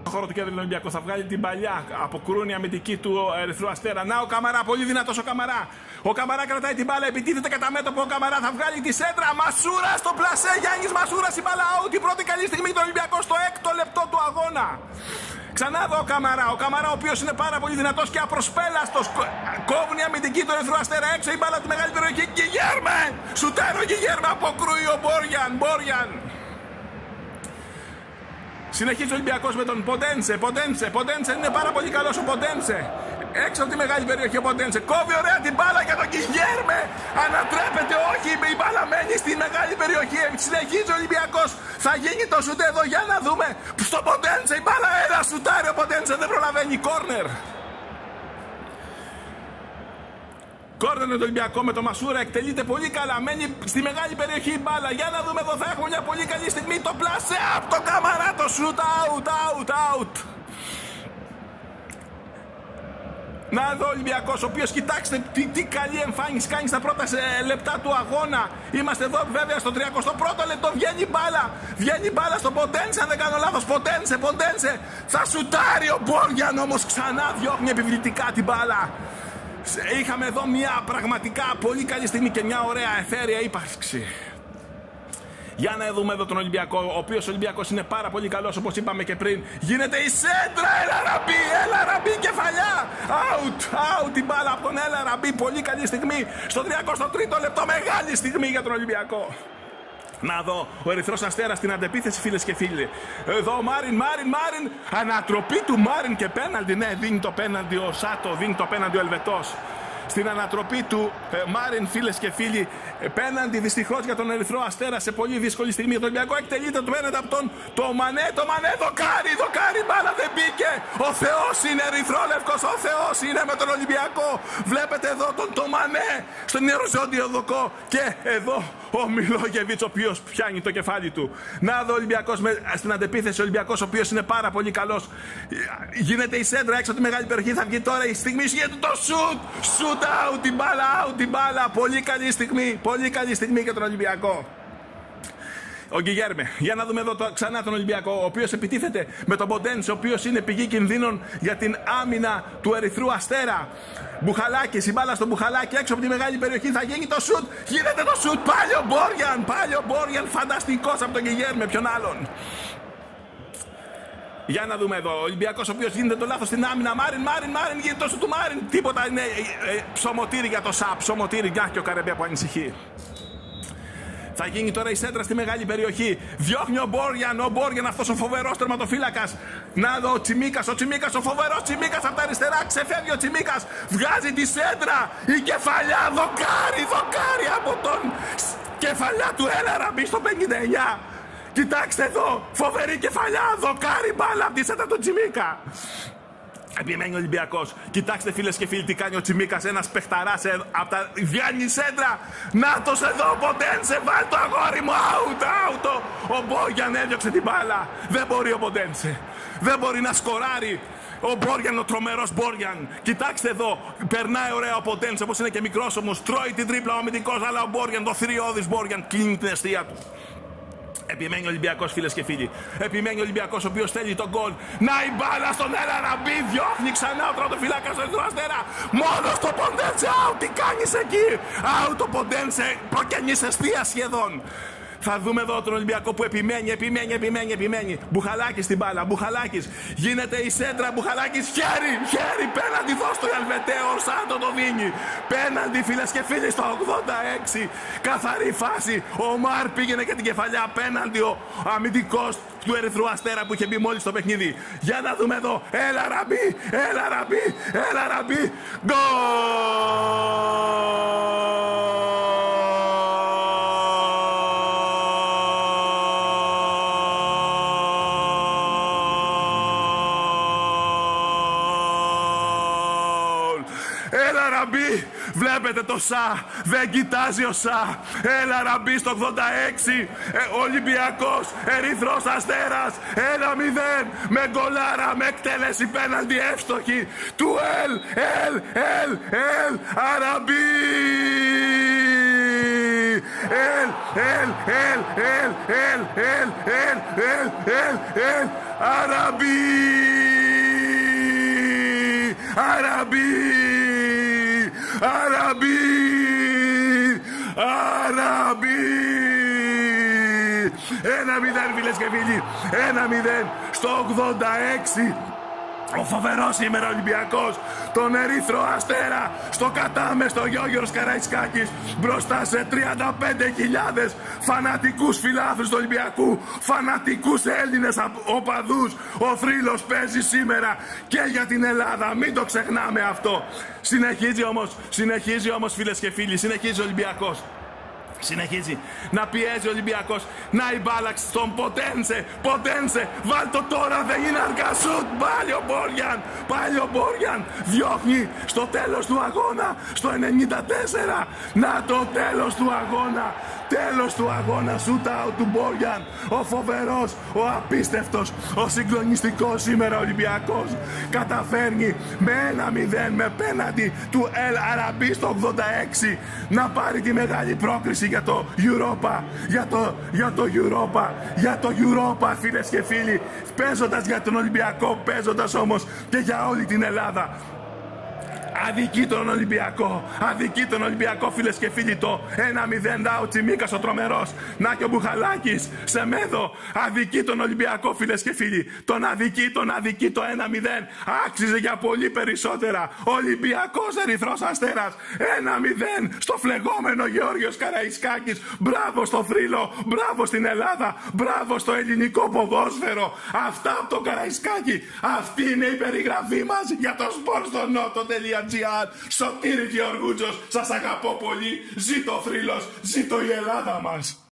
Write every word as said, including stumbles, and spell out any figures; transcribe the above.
χώρο του κέντρου Ολυμπιακού. Θα βγάλει την παλιά αποκρούνη αμυντική του Ερυθρού Αστέρα. Να ο Καμαρά, πολύ δυνατός ο Καμαρά. Ο Καμαρά κρατάει την μπάλα, επιτίθεται κατά μέτωπο. Ο Καμαρά θα βγάλει τη σέντρα. Μασούρα στο πλασέ. Γιάννης Μασούρας, η μπάλα out. Η πρώτη καλή στιγμή του Ολυμπιακού στο έκτο λεπτό του αγώνα. Ξανά εδώ ο Καμαρά. Ο Καμαρά, ο οποίος είναι πάρα πολύ δυνατός και απροσπέλαστος. Κόβουν η αμυντική του Ερυθρού Αστέρα έξω. Η μπάλα τη μεγάλη περιοχή. Γκιγέρμε! Σουτέρω Γκιγέρμε. Αποκρούει ο Μπόριαν. Μπόριαν. Συνεχίζει ο Ολυμπιακός με τον Ποντένσε. Ποντένσε. Ποντένσε είναι πάρα πολύ καλός ο Ποντένσε. Έξω από τη μεγάλη περιοχή ο Ποντένσε. Κόβει ωραία την μπάλα για τον Γκιγέρμε. Ανατρέπεται, όχι. Η μπάλα μένει στη μεγάλη περιοχή. Συνεχίζει ο Ολυμπιακός. Θα γίνει το σουτ εδώ για να δούμε. Στο Ποντένσε η μπάλα, ένα σουτάρει ο Ποντένσε. Δεν προλαβαίνει. Κόρνερ. Κόρνερ το Ολυμπιακό με το Μασούρα. Εκτελείται πολύ καλά. Μένει στη μεγάλη περιοχή η μπάλα. Για να δούμε εδώ. Θα έχουμε μια πολύ καλή στιγμή. Το πλάσε από το Καμαρά. Το σουτ. Out, out, out. Να εδώ ο Ολυμπιακός, ο οποίος κοιτάξτε τι, τι καλή εμφάνιση κάνει στα πρώτα λεπτά του αγώνα. Είμαστε εδώ βέβαια στο τριακοστό πρώτο λεπτό. Βγαίνει μπάλα. Βγαίνει μπάλα στο Ποντένσε, αν δεν κάνω λάθος. Ποντένσε, Ποντένσε. Θα σουτάρει ο Μπόριαν, όμως ξανά διώχνει επιβλητικά την μπάλα. Είχαμε εδώ μια πραγματικά πολύ καλή στιγμή και μια ωραία εθέρια ύπαρξη. Για να δούμε εδώ τον Ολυμπιακό, ο οποίος ο Ολυμπιακός είναι πάρα πολύ καλός, όπως είπαμε και πριν. Γίνεται η σέντρα, έλα Ραμπή, έλα Ραμπή, κεφαλιά. Out, out η μπάλα από τον έλα Ραμπή, πολύ καλή στιγμή. Στο τριακοστό τρίτο λεπτό, μεγάλη στιγμή για τον Ολυμπιακό. Να δω, ο Ερυθρός Αστέρας στην αντεπίθεση, φίλες και φίλοι. Εδώ ο Μάριν, Μάριν, Μάριν. Ανατροπή του Μάριν και πέναλτι. Ναι, δίνει το πέναλτι ο Σάτο, δίνει το πέναλτι ο Ελβετός. Στην ανατροπή του ε, Μάριν, φίλες και φίλοι, ε, πέναντι δυστυχώς για τον Ερυθρό Αστέρα σε πολύ δύσκολη στιγμή. Το Ολυμπιακό εκτελείται το πέναντι από τον το Μανέ, το Μανέ, δοκάρι, δοκάρι, μπάλα δεν μπήκε. Ο Θεός είναι Ερυθρόλευκος, ο Θεός είναι με τον Ολυμπιακό. Βλέπετε εδώ τον το Μανέ στον οριζόντιο δοκό και εδώ ο Μιλόγεβιτς, ο οποίος πιάνει το κεφάλι του. Να δω ο Ολυμπιακός με, στην αντεπίθεση, ο Ολυμπιακός ο οποίος είναι πάρα πολύ καλός. Γίνεται η σέντρα έξω από τη μεγάλη περιοχή, θα βγει τώρα η στιγμή, γίνεται το σουτ, σουτ. Out την μπάλα, out την μπάλα. Πολύ καλή στιγμή, πολύ καλή στιγμή για τον Ολυμπιακό. Ο Γκιγέρμε, για να δούμε εδώ το, ξανά τον Ολυμπιακό, ο οποίος επιτίθεται με τον Ποντένσε, ο οποίος είναι πηγή κινδύνων για την άμυνα του Ερυθρού Αστέρα. Μπουχαλάκης, η μπάλα στον Μπουχαλάκη έξω από τη μεγάλη περιοχή, θα γίνει το σουτ. Γίνεται το σουτ, πάλι ο Μπόριαν, πάλι ο Μπόριαν, φανταστικός από τον Γκιγέρμε, ποιον άλλον. Για να δούμε εδώ. Ο Ολυμπιακός ο οποίος γίνεται το λάθος στην άμυνα. Μάριν, Μάριν, Μάριν, γίνεται τόσο του Μάριν. Τίποτα είναι ε, ε, ψωμοτήρι για το ΣΑΠ. Ψωμοτήρι, για και ο Καρεμπέ που ανησυχεί. Θα γίνει τώρα η σέντρα στη μεγάλη περιοχή. Διώχνει ο Μπόριαν, ο Μπόριαν αυτός ο φοβερός τερματοφύλακας. Να δω ο Τσιμίκας, ο Τσιμίκας, ο φοβερός Τσιμίκας από τα αριστερά. Ξεφεύγει ο Τσιμίκας. Βγάζει τη σέντρα. Η κεφαλιά, δοκάρι, δοκάρι από τον κεφαλιά του Έλαραμπη στο πενήντα εννιά. Κοιτάξτε εδώ, φοβερή κεφαλιά, δοκάρι μπάλα από τη σέντρα του Τσιμίκα. Επιμένει ο Ολυμπιακός. Κοιτάξτε φίλες και φίλοι τι κάνει ο Τσιμίκας, ένας παιχταράς από τα Βιάννη σέντρα. Νάτος εδώ, Ποντένσε, βάλ το αγόρι μου, out, out. Ο Μπόριαν έδιωξε την μπάλα. Δεν μπορεί ο Ποντένσε, δεν μπορεί να σκοράρει. Ο Μπόριαν, ο τρομερός Μπόριαν. Κοιτάξτε εδώ, περνάει ωραία ο Ποντένσε, όπως είναι και μικρός όμως. Τρώει την τρίπλα ο αμυντικός, αλλά ο Μπόριαν, το θηριώδης Μπόριαν, κλείνει την αιστεία του. Επιμένει ο Ολυμπιακός, φίλες και φίλοι. Επιμένει ο Ολυμπιακός, ο οποίος θέλει τον γκολ. Να η μπάλα στον Ελαραμπή. Διώχνει ξανά ο τρατοφυλάκας στον Ερυθρό Αστέρα. Μόνο στο Ποντένσε. Out, τι κάνεις εκεί. Out το Ποντένσε. Προκαινής αιστεία σχεδόν. Θα δούμε εδώ τον Ολυμπιακό που επιμένει, επιμένει, επιμένει, επιμένει. Μπουχαλάκης στην μπάλα, Μπουχαλάκης. Γίνεται η σέντρα, Μπουχαλάκης. Χέρι, χέρι, πέναντι, δώσ' το Ελβετέο, ο Σάντο το δίνει. Πέναντι, φίλες και φίλοι, στο ογδόντα έξι. Καθαρή φάση. Ο Μαρ πήγαινε και την κεφαλιά πέναντι ο αμυντικός του Ερυθρού Αστέρα που είχε μπει μόλις στο παιχνίδι. Για να δούμε εδώ. Έλα Ραμπή, έλα Ραμπή, έλα Ραμπή. Γκολ! Έλα Ραμπή, βλέπετε το Σα, δεν κοιτάζει ο Σα. Έλα Ραμπή στο ογδόντα έξι, ε, Ολυμπιακός, Ερυθρός Αστέρας, ένα μηδέν, με γκολάρα, με εκτέλεση πέναλτι εύστοχη του Ελ, Ελ, Ελ, Ελ, Αραμπή. Ελ, Ελ, Ελ, Ελ, Ελ, Ελ, Ελ, Ελ, Ελ, Αραμπή. Αραμπί! Αραμπί! Αραμπί! Ένα μηδέν, φίλες και φίλοι. Ένα μηδέν στο ογδόντα έξι. Ο φοβερός σήμερα Ολυμπιακός, τον Ερύθρο Αστέρα, στο κατάμεστο Γιώργος Καραϊσκάκης, μπροστά σε τριάντα πέντε χιλιάδες φανατικούς φιλάθλους του Ολυμπιακού, φανατικούς Έλληνες οπαδούς. Ο θρύλος παίζει σήμερα και για την Ελλάδα, μην το ξεχνάμε αυτό. Συνεχίζει όμως, συνεχίζει όμως φίλες και φίλοι, συνεχίζει ο Ολυμπιακός. Συνεχίζει να πιέζει ο Ολυμπιακός, να η μπάλα στον Ποτένσε, Ποτένσε, βάλ το τώρα, δεν είναι αργά σουτ, πάλι ο Μπόριαν, πάλι ο Μπόριαν, διώχνει στο τέλος του αγώνα, στο ενενήντα τέσσερα, να το τέλος του αγώνα, τέλος του αγώνα, shoot out του Μπόριαν, ο φοβερός, ο απίστευτος, ο συγκλονιστικός σήμερα Ολυμπιακός, καταφέρνει με ένα μηδέν με πέναντι του Ελ Αραμπί στο ογδόντα έξι να πάρει τη μεγάλη πρόκριση για το Europa, για το, για το Europa, για το Europa, φίλες και φίλοι, παίζοντας για τον Ολυμπιακό, παίζοντας όμως και για όλη την Ελλάδα. Αδικεί τον Ολυμπιακό, αδικεί τον Ολυμπιακό, φίλες και φίλοι, το ένα μηδέν. Δάου Τσιμίκας ο τρομερός, να και ο Μπουχαλάκης, Σεμέδο, αδικεί τον Ολυμπιακό, φίλες και φίλοι, τον αδικεί, τον αδικεί το ένα μηδέν, άξιζε για πολύ περισσότερα. Ολυμπιακός Ερυθρός Αστέρας, ένα μηδέν στο φλεγόμενο Γεώργιος Καραϊσκάκης, μπράβο στο θρύλο, μπράβο στην Ελλάδα, μπράβο στο ελληνικό ποδόσφαιρο. Αυτά από το Καραϊσκάκη, αυτή είναι η περιγραφή μας για το σπορ στο νότο τελεία τζι άρ. Σωτήρη Γεωργούτσος, σας αγαπώ πολύ. Ζήτω ο θρύλος, ζήτω η Ελλάδα μας.